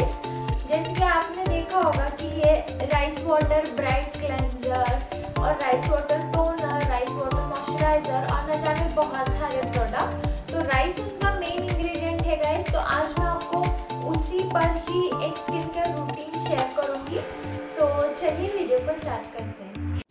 Guys. जैसे कि आपने देखा होगा कि ये राइस वाटर ब्राइट क्लेंजर और rice water toner, rice water moisturiser और न जाने बहुत सारे प्रोडक्ट, तो राइस उनका मेन इंग्रेडिएंट है गाइस। तो आज मैं आपको उसी पर ही एक स्किन केयर रूटीन शेयर करूंगी। तो चलिए वीडियो को स्टार्ट करते हैं।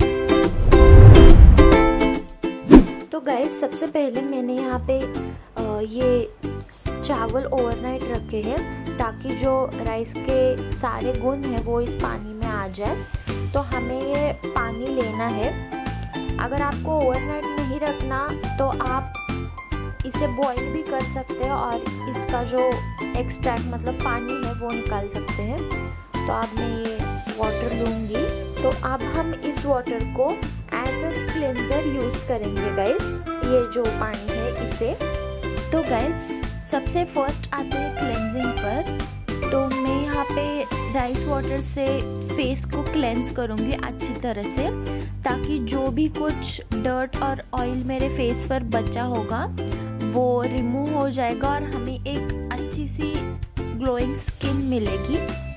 तो गाइस सबसे पहले मैंने यहाँ पे ये चावल ओवरनाइट रखे हैं ताकि जो राइस के सारे गुण हैं वो इस पानी में आ जाए। तो हमें ये पानी लेना है। अगर आपको ओवरनाइट नहीं रखना तो आप इसे बॉईल भी कर सकते हैं और इसका जो एक्सट्रैक्ट मतलब पानी है वो निकाल सकते हैं। तो अब मैं ये वाटर लूँगी। तो अब हम इस वाटर को एज अ क्लेंजर यूज़ करेंगे गाइस, ये जो पानी है इसे। तो गाइस सबसे फर्स्ट आते हैं क्लेंजिंग पर। तो मैं यहाँ पे राइस वाटर से फेस को क्लेंज करूँगी अच्छी तरह से, ताकि जो भी कुछ डर्ट और ऑयल मेरे फेस पर बचा होगा वो रिमूव हो जाएगा और हमें एक अच्छी सी ग्लोइंग स्किन मिलेगी।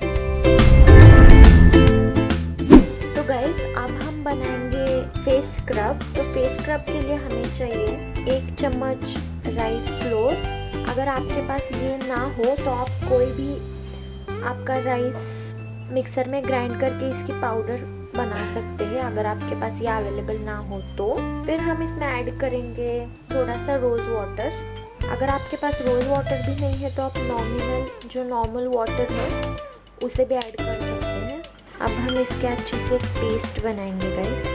तो गाइस अब हम बनाएंगे फेस स्क्रब। तो फेस स्क्रब के लिए हमें चाहिए 1 चम्मच राइस फ्लोर। अगर आपके पास ये ना हो तो आप कोई भी आपका राइस मिक्सर में ग्राइंड करके इसकी पाउडर बना सकते हैं, अगर आपके पास ये अवेलेबल ना हो तो। फिर हम इसमें ऐड करेंगे थोड़ा सा रोज़ वाटर। अगर आपके पास रोज़ वाटर भी नहीं है तो आप नॉर्मल वाटर है उसे भी ऐड कर सकते हैं। अब हम इसके अच्छे से पेस्ट बनाएंगे गाइस।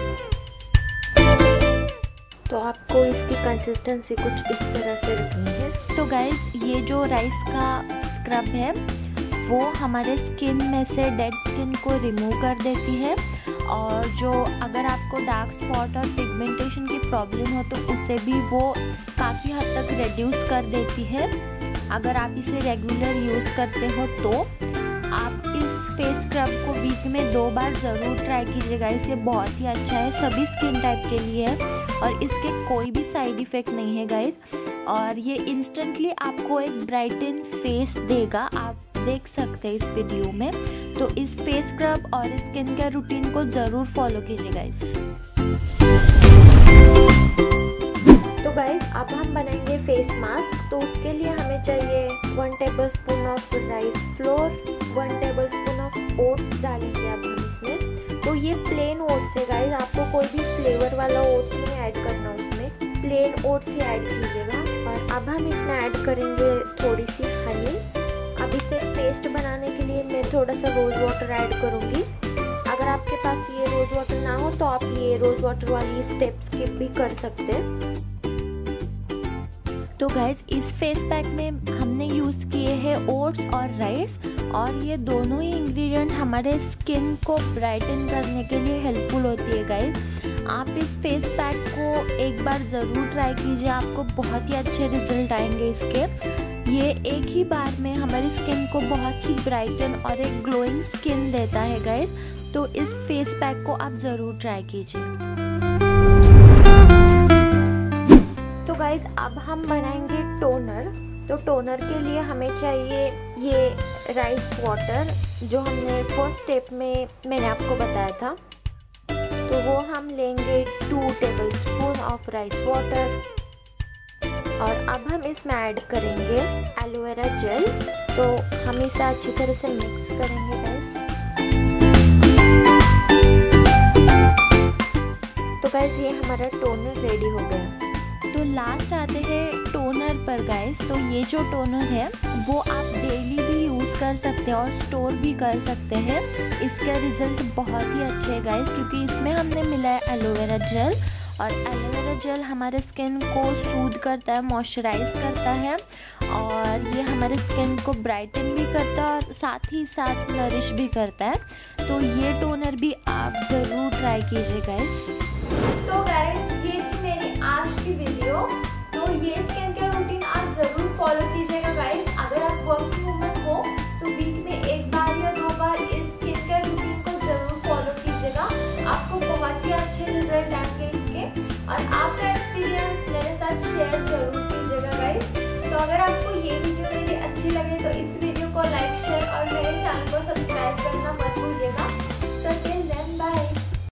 तो आपको इसकी कंसिस्टेंसी कुछ इस तरह से रखनी है। तो गाइस ये जो राइस का स्क्रब है वो हमारे स्किन में से डेड स्किन को रिमूव कर देती है, और जो अगर आपको डार्क स्पॉट और पिगमेंटेशन की प्रॉब्लम हो तो उसे भी वो काफ़ी हद तक रिड्यूस कर देती है। अगर आप इसे रेगुलर यूज़ करते हो तो आप इस फेस स्क्रब को वीक में 2 बार ज़रूर ट्राई कीजिएगा। इसे बहुत ही अच्छा है, सभी स्किन टाइप के लिए है और इसके कोई भी साइड इफ़ेक्ट नहीं है गाइस। और ये इंस्टेंटली आपको एक ब्राइटन फेस देगा, आप देख सकते हैं इस वीडियो में। तो इस फेस स्क्रब और स्किन केयर रूटीन को ज़रूर फॉलो कीजिए गाइस। तो गाइस अब हम बनाएंगे फेस मास्क। तो उसके लिए हमें चाहिए 1 tablespoon of rice flour, 1 tablespoon of oats डालेंगे अब हम इसमें। तो ये प्लेन ओट्स है गाइस, आपको कोई भी फ्लेवर वाला ओट्स नहीं ऐड करना, उसमें प्लेन ओट्स ही ऐड कीजिएगा। और अब हम इसमें ऐड करेंगे थोड़ी सी हनी। अब इसे पेस्ट बनाने के लिए मैं थोड़ा सा रोज़ वाटर ऐड करूँगी। अगर आपके पास ये रोज़ वाटर ना हो तो आप ये रोज़ वाटर वाली स्टेप स्किप भी कर सकते हैं। तो गाइज इस फेस पैक में हमने यूज़ किए हैं ओट्स और राइस, और ये दोनों ही इंग्रेडिएंट हमारे स्किन को ब्राइटन करने के लिए हेल्पफुल होती है गाइज। आप इस फेस पैक को एक बार ज़रूर ट्राई कीजिए, आपको बहुत ही अच्छे रिजल्ट आएंगे इसके। ये एक ही बार में हमारी स्किन को बहुत ही ब्राइटन और एक ग्लोइंग स्किन देता है गाइज। तो इस फेस पैक को आप ज़रूर ट्राई कीजिए। तो गाइज अब हम बनाएंगे टोनर। तो टोनर के लिए हमें चाहिए ये राइस वाटर जो हमने फर्स्ट स्टेप में मैंने आपको बताया था। तो वो हम लेंगे 2 टेबलस्पून ऑफ राइस वाटर, और अब हम इसमें ऐड करेंगे एलोवेरा जेल। तो हम इसे अच्छी तरह से मिक्स करेंगे गाइस। तो गाइस ये हमारा टोनर रेडी हो गया। तो लास्ट आते हैं टोनर पर गाइस। तो ये जो टोनर है वो आप डेली भी यूज़ कर सकते हैं और स्टोर भी कर सकते हैं। इसका रिजल्ट बहुत ही अच्छे है गाइस, क्योंकि इसमें हमने मिला है एलोवेरा जेल, और एलोवेरा जेल हमारे स्किन को सूद करता है, मॉइस्चराइज करता है, और ये हमारे स्किन को ब्राइटन भी करता है और साथ ही साथ नरिश भी करता है। तो ये टोनर भी आप ज़रूर ट्राई कीजिए गाइस। तो गाइस ये थी मेरी आज की वीडियो। तो ये स्किन केयर रूटीन आप ज़रूर फॉलो कीजिएगा गाइस। अगर आप वर्किंग वूमन हो तो वीक में 1 बार या 2 बार इस स्किन केयर रूटीन को ज़रूर फॉलो कीजिएगा, आपको बहुत ही अच्छे रिजल्ट आएंगे इसके। और आपका एक्सपीरियंस मेरे साथ शेयर जरूर कीजिएगा गाइस। तो अगर आपको ये वीडियो मेरी अच्छी लगे तो इस वीडियो को लाइक लाइक शेयर और मेरे चैनल को सब्सक्राइब करना मत भूलिएगा।